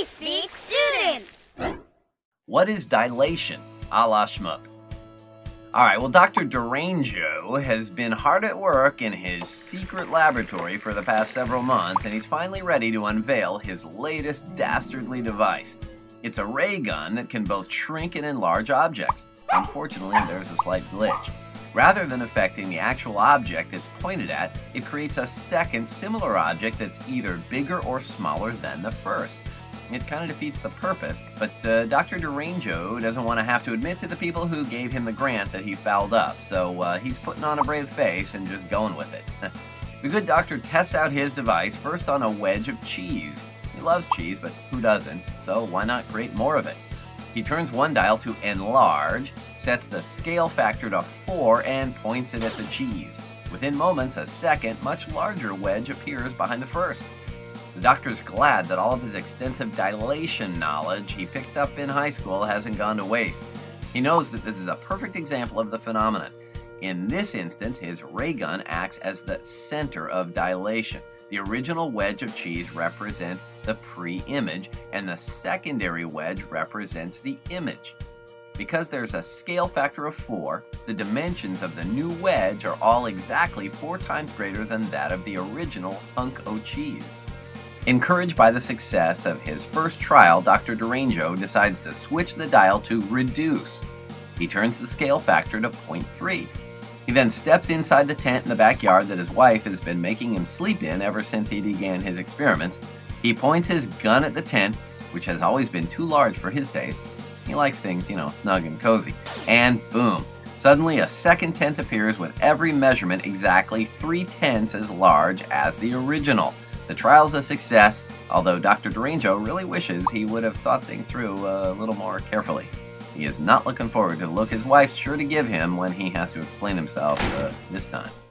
Speak Student! What is dilation, a la Shmoop? Alright, well, Dr. Derango has been hard at work in his secret laboratory for the past several months, and he's finally ready to unveil his latest dastardly device. It's a ray gun that can both shrink and enlarge objects. Unfortunately, there's a slight glitch. Rather than affecting the actual object it's pointed at, it creates a second similar object that's either bigger or smaller than the first. It kind of defeats the purpose, but Dr. Derango doesn't want to have to admit to the people who gave him the grant that he fouled up, so he's putting on a brave face and just going with it. The good doctor tests out his device first on a wedge of cheese. He loves cheese, but who doesn't? So why not create more of it? He turns one dial to enlarge, sets the scale factor to 4, and points it at the cheese. Within moments, a second, much larger wedge appears behind the first. The doctor's glad that all of his extensive dilation knowledge he picked up in high school hasn't gone to waste. He knows that this is a perfect example of the phenomenon. In this instance, his ray gun acts as the center of dilation. The original wedge of cheese represents the pre-image, and the secondary wedge represents the image. Because there's a scale factor of 4, the dimensions of the new wedge are all exactly 4 times greater than that of the original hunk of cheese. Encouraged by the success of his first trial, Dr. Derango decides to switch the dial to reduce. He turns the scale factor to 0.3. He then steps inside the tent in the backyard that his wife has been making him sleep in ever since he began his experiments. He points his gun at the tent, which has always been too large for his taste. He likes things, snug and cozy. And boom! Suddenly a second tent appears with every measurement exactly 3/10 as large as the original. The trial's a success, although Dr. Derango really wishes he would have thought things through a little more carefully. He is not looking forward to the look his wife's sure to give him when he has to explain himself this time.